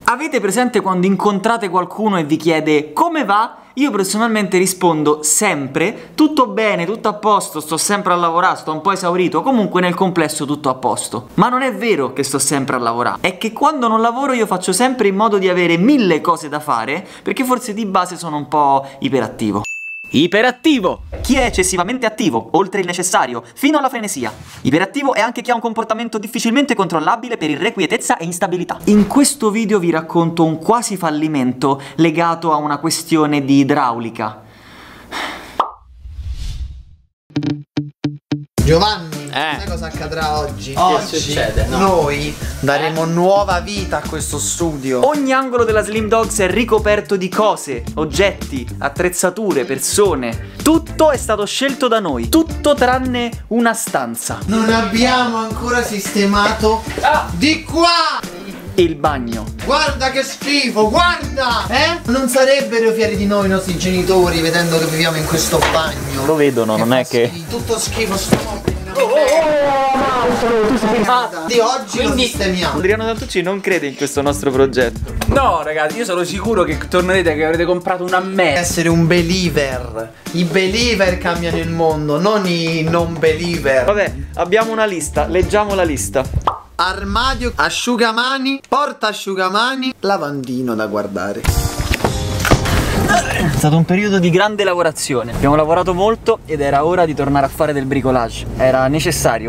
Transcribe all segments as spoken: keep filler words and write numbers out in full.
Avete presente quando incontrate qualcuno e vi chiede come va? Io personalmente rispondo sempre tutto bene, tutto a posto, sto sempre a lavorare, sto un po' esaurito, comunque nel complesso tutto a posto. Ma non è vero che sto sempre a lavorare, è che quando non lavoro io faccio sempre in modo di avere mille cose da fare, perché forse di base sono un po' iperattivo. Iperattivo! Chi è eccessivamente attivo, oltre il necessario, fino alla frenesia. Iperattivo è anche chi ha un comportamento difficilmente controllabile per irrequietezza e instabilità. In questo video vi racconto un quasi fallimento legato a una questione di idraulica. Giovanni, eh. sai cosa accadrà oggi? Oggi che succede? No. Noi daremo eh? nuova vita a questo studio. Ogni angolo della Slim Dogs è ricoperto di cose, oggetti, attrezzature, persone. Tutto è stato scelto da noi, tutto tranne una stanza. Non abbiamo ancora sistemato ah. di qua! E il bagno. Guarda che schifo, guarda! Eh? Non sarebbero fieri di noi i nostri genitori vedendo che viviamo in questo bagno. Lo vedono, che non è che... Tutto schifo, sto... Oh, oh, oh, tu sei di oggi quindi lo sistemiamo. Adriano Santucci non crede in questo nostro progetto. No ragazzi, io sono sicuro che tornerete, che avrete comprato una merda. Essere un believer. I believer cambiano il mondo, non i non believer. Vabbè, abbiamo una lista, leggiamo la lista. Armadio, asciugamani, porta asciugamani, lavandino da guardare. È stato un periodo di grande lavorazione. Abbiamo lavorato molto ed era ora di tornare a fare del bricolage. Era necessario.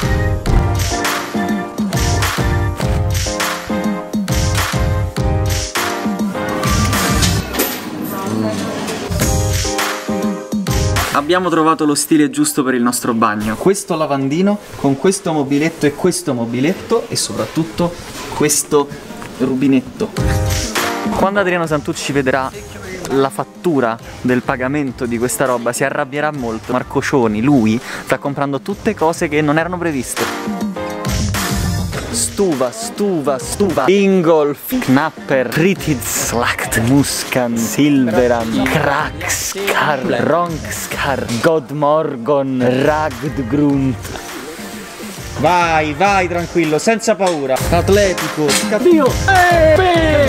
Abbiamo trovato lo stile giusto per il nostro bagno. Questo lavandino con questo mobiletto e questo mobiletto e soprattutto questo rubinetto. Quando Adriano Santucci vedrà la fattura del pagamento di questa roba si arrabbierà molto. Marco Cioni, lui, sta comprando tutte cose che non erano previste. Stuva, stuva, stuva, Ingolf, Knapper, Fritz, Slacht, Muskan, Silveran, Kraxkar, Ronkskar, Godmorgon, Ragdgrund. Vai, vai tranquillo, senza paura. Atletico, Dio, eh,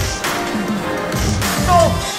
oh.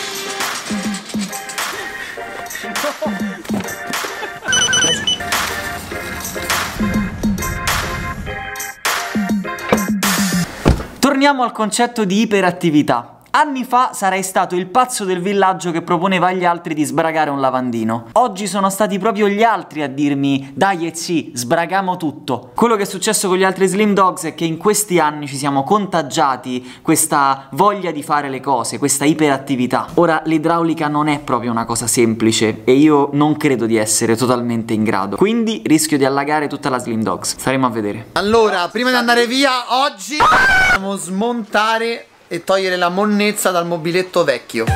Torniamo al concetto di iperattività. Anni fa sarei stato il pazzo del villaggio che proponeva agli altri di sbragare un lavandino. Oggi sono stati proprio gli altri a dirmi dai e sì, sbragamo tutto. Quello che è successo con gli altri Slim Dogs è che in questi anni ci siamo contagiati questa voglia di fare le cose, questa iperattività. Ora l'idraulica non è proprio una cosa semplice e io non credo di essere totalmente in grado. Quindi rischio di allagare tutta la Slim Dogs. Staremo a vedere. Allora, prima di andare via, oggi dobbiamo smontare e togliere la monnezza dal mobiletto vecchio.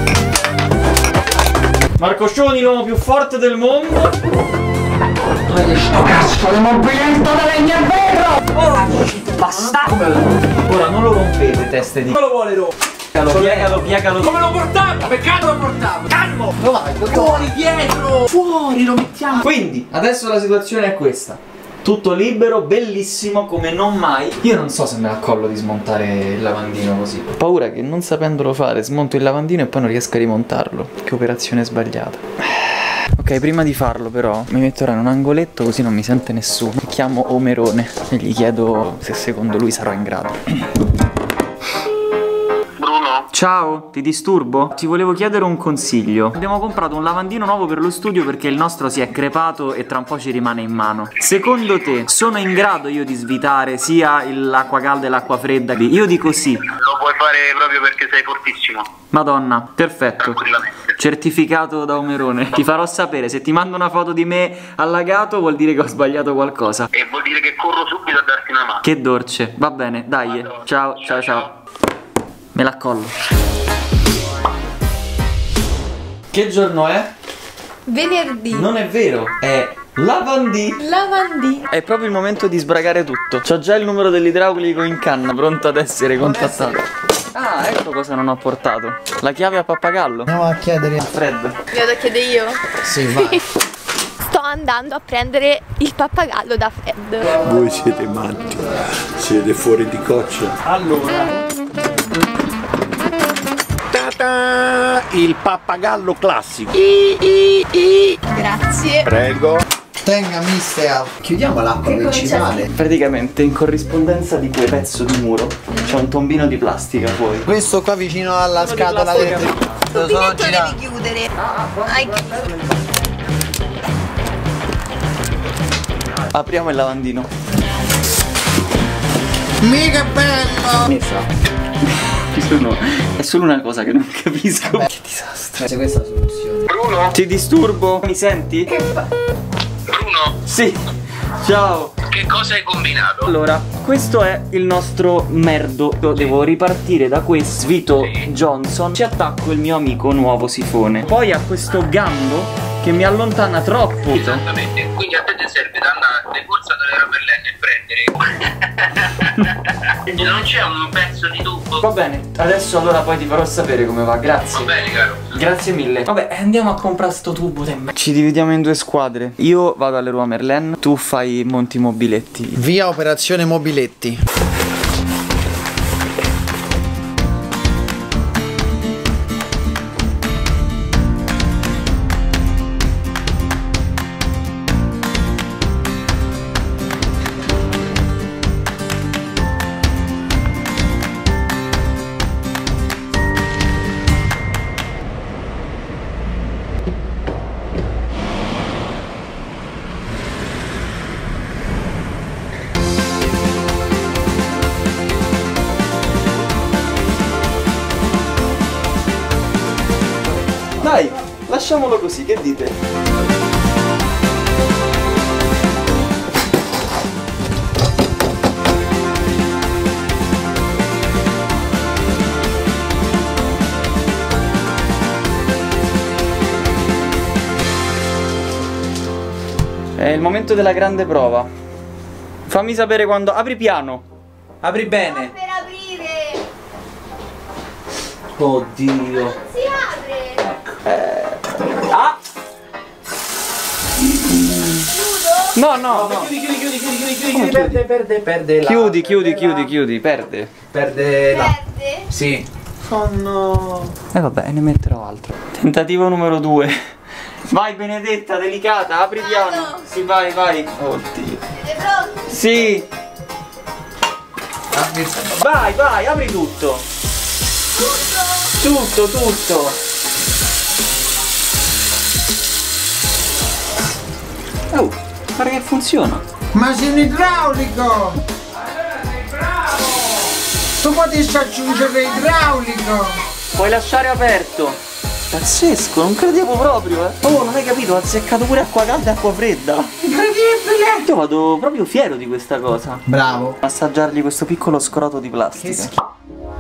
Marco Cioni, l'uomo più forte del mondo. Togli sto cazzo di mobiletto da legno e ferro! Ora basta! Ora non lo rompete, teste di... Come lo vuole rompere? Piegalo, piegalo, piegalo. Come lo portavo? Peccato lo portavo! Calmo! Dove vai? Fuori, dietro! Fuori, lo mettiamo! Quindi, adesso la situazione è questa. Tutto libero, bellissimo come non mai. Io non so se me la collo di smontare il lavandino così. Ho paura che non sapendolo fare smonto il lavandino e poi non riesco a rimontarlo. Che operazione sbagliata. Ok, prima di farlo però mi metterò in un angoletto così non mi sente nessuno. Chiamo Omerone e gli chiedo se secondo lui sarò in grado. Ciao, ti disturbo? Ti volevo chiedere un consiglio. Abbiamo comprato un lavandino nuovo per lo studio perché il nostro si è crepato e tra un po' ci rimane in mano. Secondo te sono in grado io di svitare sia l'acqua calda e l'acqua fredda? Io dico sì. Lo puoi fare proprio perché sei fortissimo. Madonna, perfetto. Certificato da Omerone. Ti farò sapere, se ti mando una foto di me allagato vuol dire che ho sbagliato qualcosa. E vuol dire che corro subito a darti una mano. Che dolce. Va bene, dai. Ciao, ciao, ciao. Me la collo. Che giorno è? Venerdì. Non è vero, è lavandì. Lavandì. È proprio il momento di sbragare tutto. C'ho già il numero dell'idraulico in canna, pronto ad essere contattato. Ah, ecco cosa non ho portato. La chiave a pappagallo. Andiamo a chiedere a Fred. Mi vado a chiedere io? Sì, vai. Sto andando a prendere il pappagallo da Fred. Voi siete matti, siete fuori di coccia. Allora Il pappagallo classico. Grazie. Prego. Tenga mister. Chiudiamo l'acqua principale. Praticamente in corrispondenza di quel pezzo di muro c'è un tombino di plastica fuori. Questo qua vicino alla scatola di del... Lo so, Subito gira. devi chiudere. Ai, Apriamo il lavandino. Mica bello. Messa. Sono... È solo una cosa che non capisco. Vabbè. Che disastro. Se questa è la soluzione. Bruno? Ti disturbo? Mi senti? Bruno? Sì. Ciao. Che cosa hai combinato? Allora, questo è il nostro merdo. Io devo ripartire da questo Vito Johnson. Ci attacco il mio amico nuovo sifone. Poi ha questo gambo che mi allontana troppo. Esattamente. Quindi a te ti serve da andare corsa dalle Ramerlenne e prendere. Non c'è un pezzo di tubo. Va bene, adesso allora poi ti farò sapere come va, grazie. Va bene, caro. Grazie mille. Vabbè, andiamo a comprare sto tubo. Ci dividiamo in due squadre. Io vado alle Leroy Merlin, tu fai monti mobiletti. Via operazione mobiletti. Dai, lasciamolo così, che dite? È il momento della grande prova. Fammi sapere quando... Apri piano. Apri bene. per aprire. Oddio. Non si apre. Ah! No, no, no. Chiudi, chiudi, chiudi, chiudi, chiudi, chiudi, chiudi, perde, perde, perde la... Chiudi, chiudi, perde la- chiudi, chiudi, perde. Perde la... Perde. Sì. Oh no. E eh vabbè, ne metterò altro. Tentativo numero due. Vai Benedetta, delicata, apri piano. Vado. Sì, vai, vai. Oddio. Siete pronti? Sì. Vai, vai, apri tutto. Tutto. Tutto, tutto. Oh, guarda che funziona. Ma sei un idraulico! Tu potresti aggiungere idraulico! Puoi lasciare aperto. Pazzesco, non credevo proprio, eh. Oh, non hai capito, ha azzeccato pure acqua calda e acqua fredda. Incredibile! Io vado proprio fiero di questa cosa. Bravo! Assaggiargli questo piccolo scroto di plastica.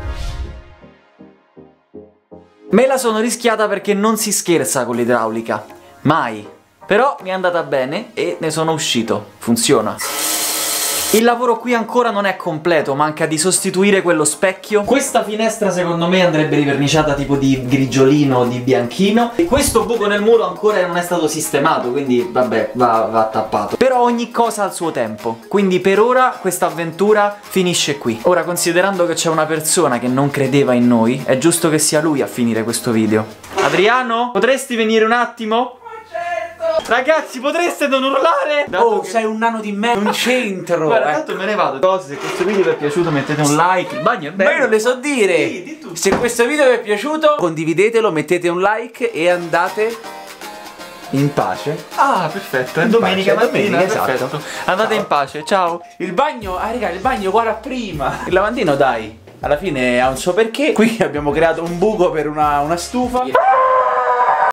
Me la sono rischiata perché non si scherza con l'idraulica. Mai. Però mi è andata bene e ne sono uscito. Funziona. Il lavoro qui ancora non è completo, manca di sostituire quello specchio. Questa finestra secondo me andrebbe riverniciata tipo di grigiolino o di bianchino. E questo buco nel muro ancora non è stato sistemato, quindi vabbè, va, va tappato. Però ogni cosa ha il suo tempo. Quindi per ora questa avventura finisce qui. Ora, considerando che c'è una persona che non credeva in noi, è giusto che sia lui a finire questo video. Adriano, potresti venire un attimo? Ragazzi, potreste non urlare? Oh, sei un nano di me, un centro. Guarda, eh. tanto me ne vado. Se questo video vi è piaciuto mettete un like. Il bagno è bello. Ma io non le so dire. Sì, di tutto. Se questo video vi è piaciuto, condividetelo, mettete un like e andate in pace. Ah, perfetto. È In domenica pace, mattina, domenica, perfetto. esatto. Andate Ciao. in pace, ciao. Il bagno, ah raga, il bagno guarda prima. Il lavandino, dai, alla fine ha un suo perché. Qui abbiamo creato un buco per una, una stufa.